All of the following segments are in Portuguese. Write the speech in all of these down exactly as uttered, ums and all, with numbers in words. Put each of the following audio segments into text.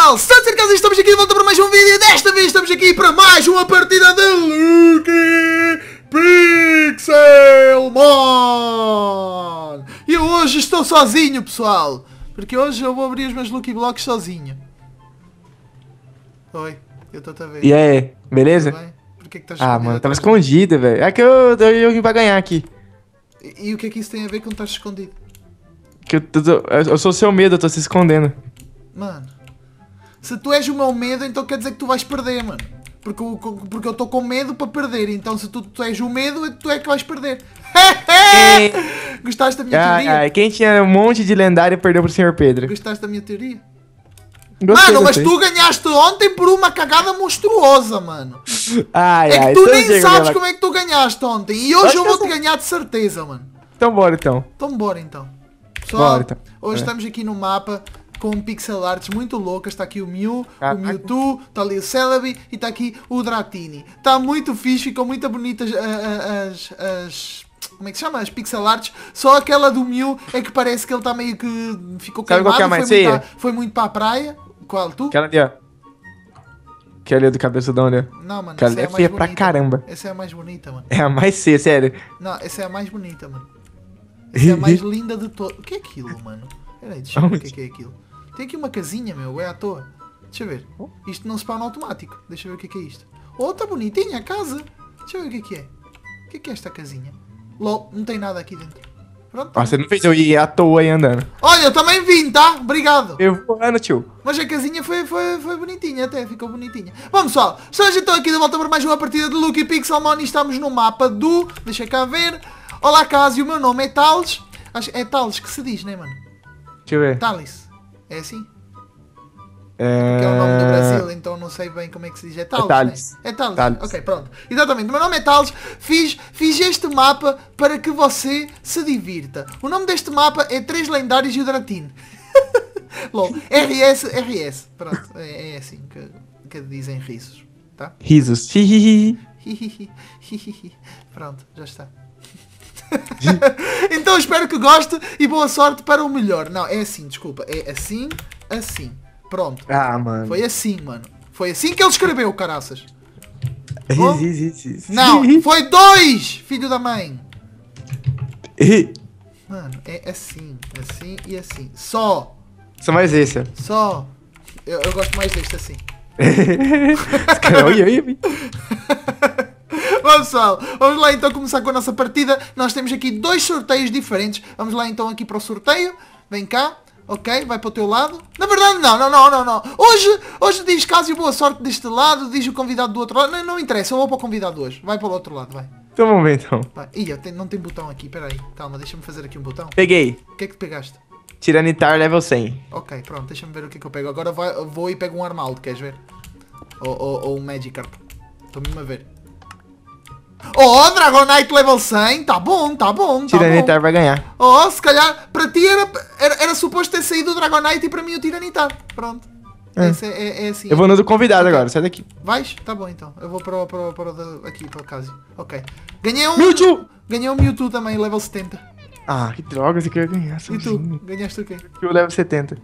pessoal, Santos estamos aqui de volta para mais um vídeo. Desta vez estamos aqui para mais uma partida de Lucky Pixelmon. E eu hoje estou sozinho, pessoal, porque hoje eu vou abrir os meus Lucky Blocks sozinho. Oi, eu estou-te a ver. E aí, beleza? Tudo bem? Por que que estás Ah, escondido mano, tava atrás de mim? escondido, velho. É que eu, eu, eu vim pra ganhar aqui. E, e o que é que isso tem a ver com estar escondido? Que eu, tô- eu sou seu medo, eu tô se escondendo. Mano, se tu és o meu medo, então quer dizer que tu vais perder, mano. Porque, eu- porque eu estou com medo para perder. Então se tu, tu és o medo, tu é que vais perder. Gostaste da minha Ai, teoria? ai, quem tinha um monte de lendário perdeu pro senhor Pedro. Gostaste da minha teoria? Gostei, Mano, mas gostei. tu ganhaste ontem por uma cagada monstruosa, mano. Ai, É que ai, tu então nem chega, sabes galera. como é que tu ganhaste ontem. E hoje Acho eu que vou-te eu- ganhar de certeza, mano. Então bora, então. Então bora então. Pessoal, Bora, então. hoje É. estamos aqui no mapa com pixel arts muito loucas. Está aqui o Mew, Caraca. o Mewtwo, está ali o Celebi e está aqui o Dratini. Está muito fixe, ficam muito bonitas ah, ah, as, as... Como é que se chama? As pixel arts. Só aquela do Mew é que parece que ele está meio que ficou Sabe qual queimado. que é a mais foi, muito feia? a- foi muito para a praia. Qual? Tu? Aquela ali, ó. Aquela ali do cabeçudão ali, ó. Não, mano. Aquela essa ali é é a mais feia pra bonita. caramba. Essa é a mais bonita, mano. É a mais feia, sério. Não, essa é a mais bonita, mano. Essa é a mais linda de todas. O que é aquilo, mano? Peraí, deixa eu ver o que é, que é aquilo. Tem aqui uma casinha, meu, é à toa. Deixa eu ver. Isto não spawna automático. Deixa eu ver o que é que é isto. Oh, tá bonitinha a casa. Deixa eu ver o que é que é. O que é que é esta casinha? LOL, não tem nada aqui dentro. Pronto. Ó, você não fez eu ir à toa aí andando. Olha, eu também vim, tá? Obrigado. Eu voando, tio. Mas a casinha foi, foi, foi bonitinha até, ficou bonitinha. Bom, pessoal, estamos então aqui de volta para mais uma partida de Lucky Pixelmon e estamos no mapa do... Deixa cá ver. Olá, Cássio, o meu nome é Thales. Acho, é Thales que se diz, né, mano? Deixa eu ver. Thales. É assim? É... Que é o nome do Brasil, então não sei bem como é que se diz. É Thales, Thales. né? É Thales. Thales. Ok, pronto. Exatamente, o meu nome é Thales. Fiz, fiz este mapa para que você se divirta. O nome deste mapa é Três Lendários e o Dratini. LOL. R S, R S. Pronto, é, é assim que, que dizem risos, tá? Risos. Hihihi. Pronto, já está. Então espero que goste e boa sorte para o melhor. Não, é assim, desculpa. É assim, assim. Pronto. Ah, mano. Foi assim, mano. Foi assim que ele escreveu, caraças. Ris, ris, ris, ris. Não, foi dois, filho da mãe. Ih, Mano, é assim, assim e assim. Só, Só mais esse, ó. só. Eu, eu gosto mais deste assim. Esse cara, olha aí, olha. Bom, pessoal, vamos lá então começar com a nossa partida. Nós temos aqui dois sorteios diferentes. Vamos lá então aqui para o sorteio. Vem cá. Ok, vai para o teu lado. Na verdade, não, não, não, não, não. Hoje, hoje diz Cássio boa sorte deste lado, diz o convidado do outro lado. Não, não interessa, eu vou para o convidado hoje. Vai para o outro lado, vai. Então vamos ver, então. vai. Ih, eu tenho- não tem botão aqui, peraí. Calma, deixa-me fazer aqui um botão. Peguei. O que é que pegaste? Tiranitar level cem. Ok, pronto, deixa-me ver o que é que eu pego. Agora vai, vou e pego um Armaldo, queres ver? Ou, ou, ou um Magikarp. Estou mesmo a ver. Oh, Dragonite level cem, tá bom, tá bom, tá bom. Tiranitar vai ganhar. Oh, se calhar, para ti era, era, era suposto ter saído o Dragonite e para mim o Tiranitar. Pronto. É. Esse é, é, é assim. Eu vou no do convidado agora, sai daqui. Vais? Tá bom então. Eu vou para, o- para, o- para, o da- aqui, para o Cássio. Ok. Ganhei um... Mewtwo! Ganhei um Mewtwo também, level setenta. Ah, que droga, você quer ganhar E tu? sozinho. Ganhaste o quê? Eu level setenta.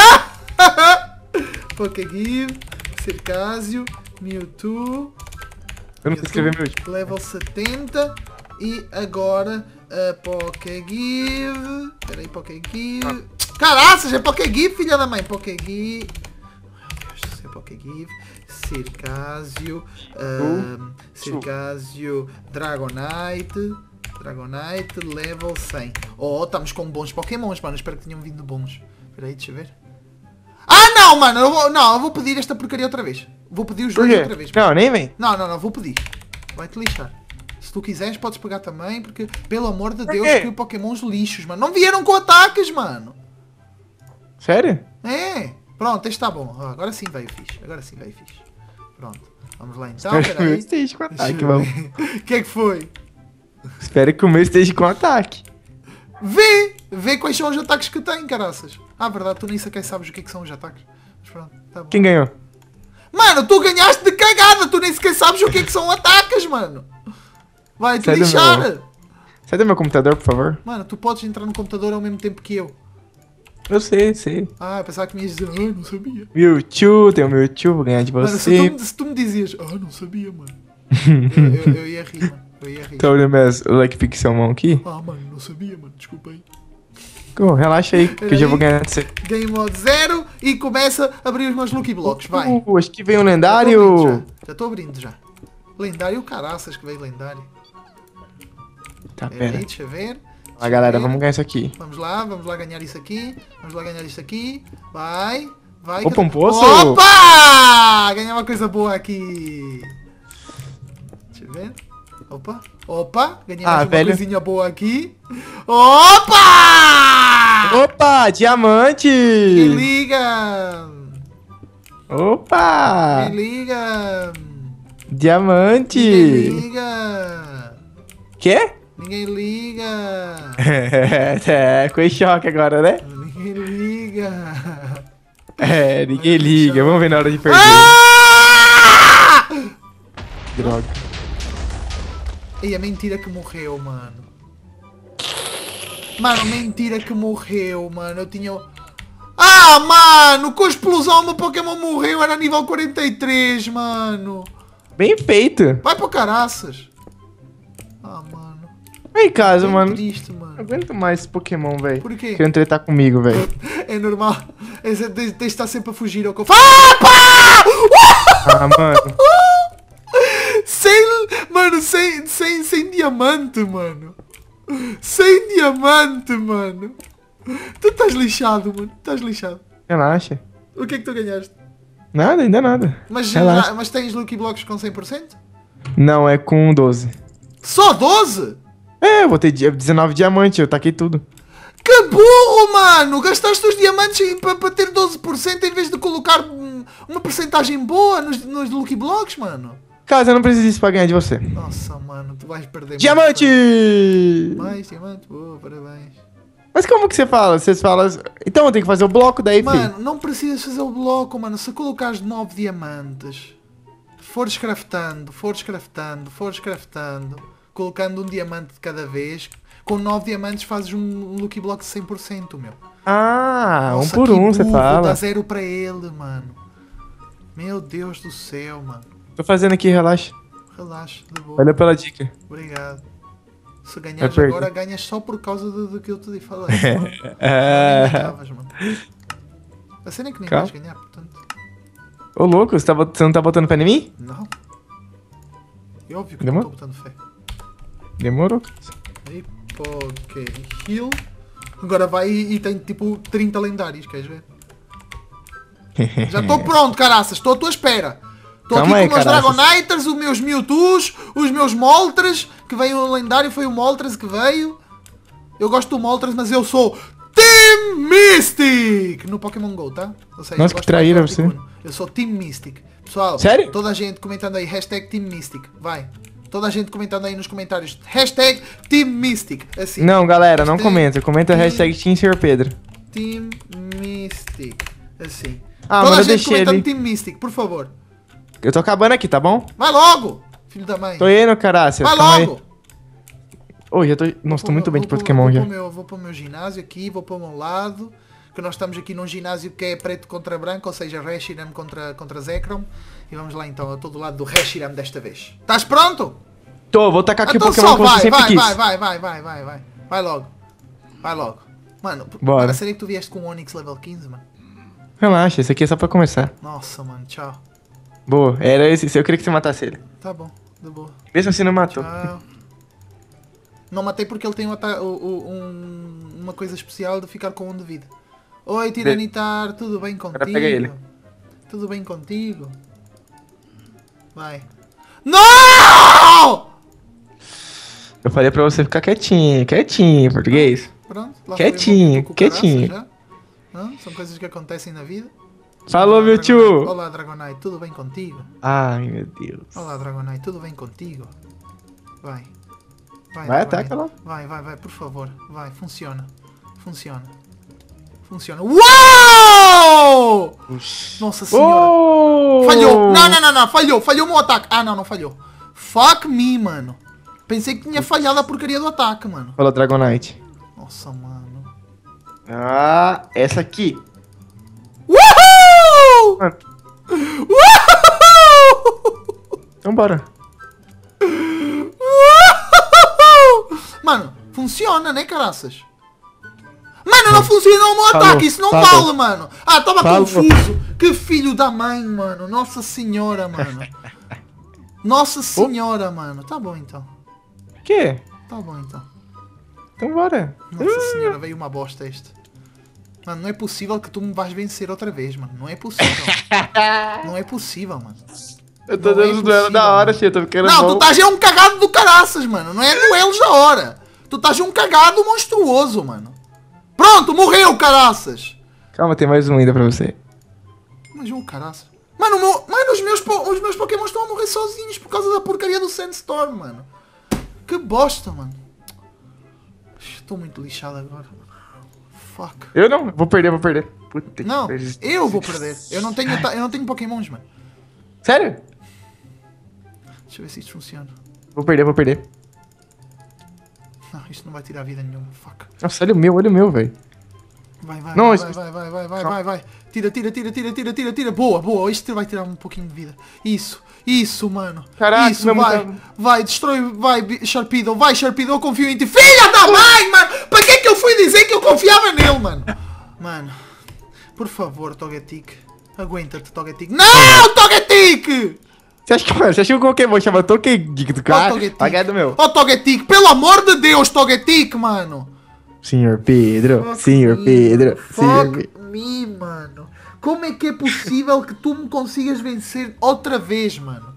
Pokégive, Circásio, Mewtwo... Eu não sei escrever meu. Level setenta. E agora a Pokégive. Espera aí, Pokégive. Caraças, é Pokégive, filha da mãe. Pokégive. Meu Deus do céu, Pokégive. Circásio. Um, Circásio. Dragonite. Dragonite, level cem. Oh, estamos com bons Pokémons, mano. Espero que tenham vindo bons. Espera aí, deixa eu ver. Ah, não, mano. Eu vou, não, eu vou pedir esta porcaria outra vez. Vou pedir os Por dois quê? outra vez. Não, nem vem. Não, não, não, vou pedir. Vai-te lixar. Se tu quiseres, podes pegar também, porque, pelo amor de Por Deus, quê? que Pokémons lixos, mano. Não vieram com ataques, mano. Sério? É. Pronto, este está bom. Ah, agora sim veio fixe. Agora sim veio fixe. Pronto. Vamos lá então, Espero que o meu peraí. esteja com ataque, Deixa eu vamos. ver. O que é que foi? Espero que o meu esteja com ataque. Vê! Vê quais são os ataques que tem, caraças. Ah, verdade, tu nem sequer sabes o que é que são os ataques. Mas pronto, tá bom. Quem ganhou? Mano, tu ganhaste de cagada. Tu nem sequer sabes o que é que são ataques, mano. Vai-te Sai do lixar. meu. Sai do meu computador, por favor. Mano, tu podes entrar no computador ao mesmo tempo que eu. Eu sei, sei. Ah, eu pensava que me ias dizer, ah, não sabia. Mewtwo, tem o Mewtwo, vou ganhar de Mano, se você. tu, me- se tu me dizias, ah, não sabia, mano. eu, eu, eu ia rir, mano. Eu ia rir. Tá olhando minhas like pixelmon aqui? Ah, mano, não sabia, mano. Desculpa aí. Oh, relaxa aí, que eu já vou ganhar de você. Game Mode zero e começa a abrir os meus Lucky Blocks, vai. Uh, acho que vem um Já tô lendário. abrindo já. Já tô abrindo já. Lendário, caraças que veio lendário. Tá, Pera pera. aí, deixa eu ver. Vai, galera, vamos ganhar isso aqui. Vamos lá, vamos lá ganhar isso aqui. Vamos lá ganhar isso aqui. Vai, vai. Opa, que eu- um poço. Opa! Ganhar uma coisa boa aqui. Deixa eu ver. Opa, opa. Ganhei Ah, mais uma velho. coisinha boa aqui. Opa! Opa, diamante! Me liga! Opa! Me liga! Diamante! Ninguém liga! Quê? Ninguém liga! É, ficou em choque agora, né? Ninguém liga! É, ninguém liga. Vamos ver na hora de perder. Ah! Droga. E é mentira que morreu, mano. Mano, mentira que morreu, mano. Eu tinha... Ah, mano! Com a explosão o meu Pokémon morreu. Era nível quarenta e três, mano. Bem feito. Vai para caraças. Ah, mano. Aí, casa, Bem mano. triste, Não mano. aguento mais esse Pokémon, velho. Por quê? Querendo tretar comigo, velho. É normal. Esse Tens de estar sempre a fugir ao que eu faço. Ah, pá! Ah, mano. Sem... Mano, sem, sem, sem diamante, mano. Sem diamante, mano. Tu estás lixado, mano. Estás lixado. Relaxa. O que é que tu ganhaste? Nada, ainda nada. Mas, Relaxa. mas tens Lucky Blocks com cem por cento? Não, é com doze. Só doze? É, eu botei di- dezenove diamantes, eu taquei tudo. Que burro, mano! Gastaste os diamantes para ter doze por cento em vez de colocar hum, uma porcentagem boa nos, nos Lucky Blocks, mano. Casa, eu não preciso disso pra ganhar de você. Nossa, mano, tu vais perder. Diamante! muito. Mais diamante? Boa, parabéns. Mas como que você fala? Você fala... Então eu tenho que fazer o bloco daí, filho. Mano, não precisas fazer o bloco, mano. Se colocares nove diamantes, fores craftando, fores craftando, fores craftando, colocando um diamante de cada vez, com nove diamantes fazes um Lucky Block de cem por cento, meu. Ah, Nossa, um por que um, você burro, fala. Dá zero para ele, mano. Meu Deus do céu, mano. Tô fazendo aqui, relaxa. Relaxa, de boa. Valeu pela dica. Obrigado. Se ganhares perca. agora, ganhas só por causa do, do que eu te falei. É. Nem ganhavas, mano. A cena é que nem Calma. vais ganhar, portanto. Ô, louco, você, tá bot- você não tá botando fé em mim? Não. É óbvio que Demorou? não estou botando fé. Demorou. Aí, Poké Heal. Agora vai e, e tem tipo trinta lendários, queres ver? Já estou pronto, caraças. Estou à tua espera. Estou aqui Calma aí, com os meus caraças. Dragoniters, os meus Mewtwo's, os meus Moltres, que veio o lendário, foi o Moltres que veio. Eu gosto do Moltres, mas eu sou Team Mystic no Pokémon GO, tá? Ou seja, Nossa, eu que gosto traíra mais do você. Articuno. Eu sou Team Mystic. Pessoal, Sério? toda a gente comentando aí, hashtag Team Mystic. Vai. Toda a gente comentando aí nos comentários, hashtag Team Mystic. Assim. Não, galera, não Hashtag comenta. Comenta a Team- hashtag Team Senhor Pedro. Team Mystic. Assim. Ah, Toda mas a eu gente deixei comentando ele. Team Mystic, por favor. Eu tô acabando aqui, tá bom? Vai logo, filho da mãe. Tô indo, caralho. Vai logo. Ô, já tô... Nossa, tô Vou- muito bem de vou- Pokémon vou já. Pro meu, vou para o meu ginásio aqui, vou para o meu lado. Que nós estamos aqui num ginásio que é preto contra branco, ou seja, Reshiram contra, contra Zekrom. E vamos lá então, eu estou do lado do Reshiram desta vez. Estás pronto? Tô, vou tacar aqui Então o Pokémon só que você vai, sempre vai, quis. vai, vai, vai, vai, vai, vai. Vai logo. Vai logo. Mano, Bora. mano, será que tu vieste com o Onix level quinze, mano? Relaxa, esse aqui é só pra começar. Nossa, mano, tchau. Boa, era esse. Eu queria que você matasse ele. Tá bom, de boa. Mesmo assim não matou. Tchau. Não matei porque ele tem um ata- o- o- um- uma coisa especial de ficar com um de vida. Oi, Tiranitar, tudo bem contigo? pega ele. Tudo bem contigo? Vai. Não! Eu falei pra você ficar quietinho, quietinho, português. Pronto, lá Quietinho, foi eu com cucaraça quietinho. já. Não? São coisas que acontecem na vida. Falou, Olá, meu Dragonite. tio. Olá, Dragonite, tudo bem contigo? Ai, meu Deus. Olá, Dragonite, tudo bem contigo? Vai. Vai, Vai, Dragonite. ataca lá. Vai, vai, vai, por favor. Vai, funciona. Funciona. Funciona. Uau! Nossa senhora. Oh! Falhou. Não, não, não, não. Falhou. Falhou o meu ataque. Ah, não, não falhou. Fuck me, mano. Pensei que tinha falhado a porcaria do ataque, mano. Falou, Dragonite. Nossa, mano. Ah, essa aqui. Uhul! Mano. Uhul! Então bora. Uhul! Mano, funciona, né, caraças? Mano, não funciona o meu Falou, ataque, isso não falou. vale, mano. Ah, tava Falou. confuso. Que filho da mãe, mano. Nossa senhora, mano. Nossa senhora, mano. Tá bom, então. O quê? Tá bom, então. Então bora. Nossa senhora, veio uma bosta este. Mano, não é possível que tu me vais vencer outra vez, mano. Não é possível. Não é possível, mano. Eu tô Não é dando duelo possível, da hora, mano. filho. Eu tô ficando Não, bom. tu estás é um cagado do caraças, mano. Não é duelos da hora. Tu estás um cagado monstruoso, mano. Pronto, morreu, caraças. Calma, tem mais um ainda pra você. Mas um caraças. Mano, o meu, mano os, meus, po- os meus Pokémon estão a morrer sozinhos por causa da porcaria do Sandstorm, mano. Que bosta, mano. Estou muito lixado agora. Fuck. Eu não, vou perder, vou perder. Puta que Não, pariu. eu vou perder. Eu não tenho, ta- eu não tenho Pokémons, mano. Sério? Deixa eu ver se isto funciona. Vou perder, vou perder. Não, isto não vai tirar vida nenhuma. Fuck. Nossa, olha o meu, olha o meu, velho. Vai, vai, Não, vai, isso- vai, vai, vai, vai, vai, vai. Tira, tira, tira, tira, tira, tira, tira. Boa, boa. Isto vai tirar um pouquinho de vida. Isso, isso, mano. Caraca, isso, meu vai, mundo vai, destrói, vai, Bi- Sharpedo, vai, Sharpedo, eu confio em ti. Filha da mãe, mano! Para que é que eu fui dizer que eu confiava nele, mano? Mano, por favor, Togetic. Aguenta-te, Togetic. Não, Togetic! Você acha que, mano, você acha que o Pokémon chama Togetic do Ó, cara? Togetic. Vai ganhar do meu. Ó, Togetic, pelo amor de Deus, Togetic, mano. Senhor Pedro, Fuck senhor me, Pedro, mano. senhor Fuck Pedro. me, mano. Como é que é possível que tu me consigas vencer outra vez, mano?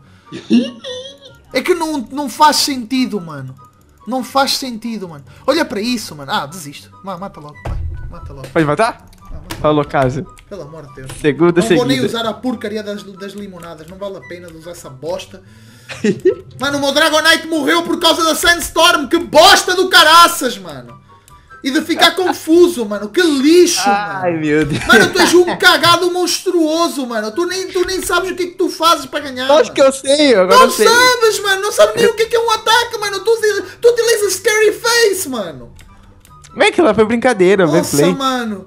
É que não, não faz sentido, mano. Não faz sentido, mano. Olha para isso, mano. Ah, desisto. Má, mata logo, vai. Mata logo. Pode matar? Ah, mata. Falou, casa. Pelo amor de Deus. Segunda Não vou nem seguida. usar a porcaria das, das limonadas. Não vale a pena de usar essa bosta. Mano, o meu Dragonite morreu por causa da Sandstorm. Que bosta do caraças, mano. E de ficar confuso, mano. Que lixo, Ai, mano. meu Deus. Mano, tu és um cagado monstruoso, mano. Tu nem, tu nem sabes o que é que tu fazes para ganhar. Acho que mano. eu sei, agora Não eu sei. sabes, mano. Não sabes nem o que é que é um ataque, mano. Tu, utiliza- tu utilizas Scary Face, mano. Como é que ela foi brincadeira, meu Nossa, play? mano.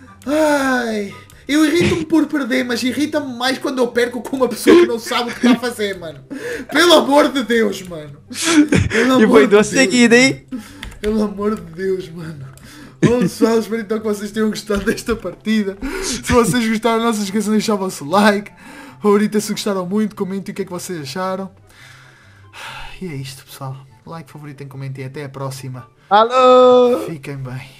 Ai. Eu irrito-me por perder, mas irrita-me mais quando eu perco com uma pessoa que não sabe o que está a fazer, mano. Pelo amor de Deus, mano. Pelo E amor foi de duas Deus, seguidas, hein? Pelo amor de Deus, mano. Bom, pessoal, espero então que vocês tenham gostado desta partida. Se vocês gostaram, não se esqueçam de deixar o vosso like. Favorita se gostaram muito, comentem o que é que vocês acharam. E é isto, pessoal. Like, favoritem, comentem. Até a próxima. Alô! Fiquem bem.